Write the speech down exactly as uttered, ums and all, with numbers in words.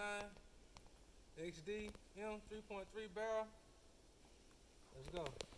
nine X D M three point three barrel. Let's go.